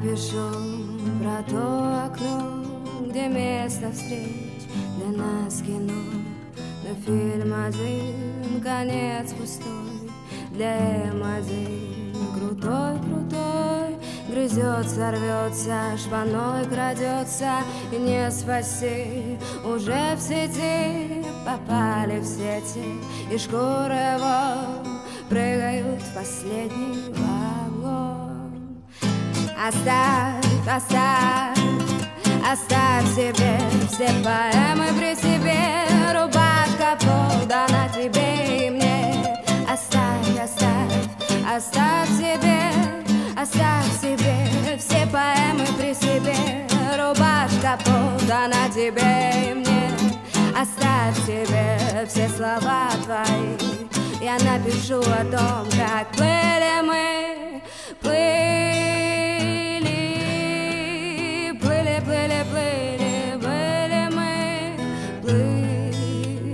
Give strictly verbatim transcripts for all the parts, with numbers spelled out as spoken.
напишу про то окно, где место встреч для нас кино. Но фильм один, конец пустой, для М один крутой, крутой. Грызется, рвется, шпаной крадется, и не спаси. Уже в сети попали в сети, и шкуры его прыгают в последний вагон. Оставь, оставь, оставь себе все поэмы при себе. Рубашка подана тебе и мне. Оставь, оставь, оставь себе, оставь себе все поэмы при себе. Рубашка подана тебе и мне. Оставь себе все слова твои. Я напишу о том, как плыли мы, плыли, плыли, плыли, плыли, плыли мы, плыли,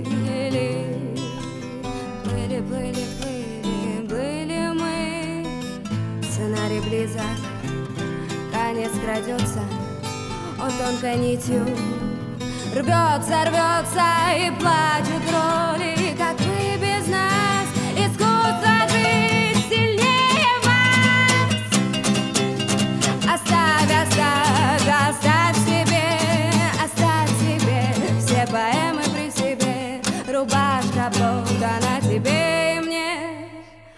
плыли, плыли, плыли, плыли мы. Сценарий близок, конец крадется, он тонкой нитью рвется, рвется, и плачут роли, как вы без нас. Искусство жить сильнее вас. Оставь, оставь, оставь себе, оставь себе все поэмы при себе. Рубашка подана тебе и мне.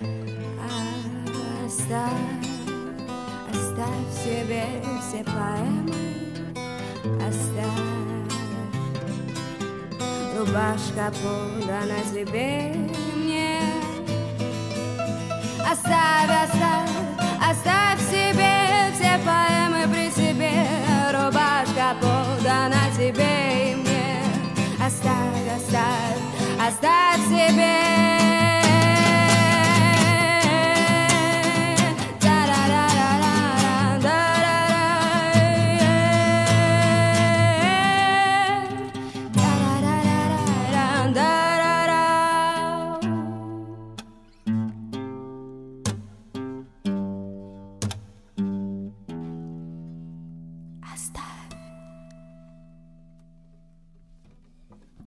Оставь, оставь себе все поэмы. Оставь. Рубашка подана тебе и мне. Оставь, оставь, оставь себе все поэмы при себе. Рубашка подана тебе и мне. Оставь, оставь, оставь себе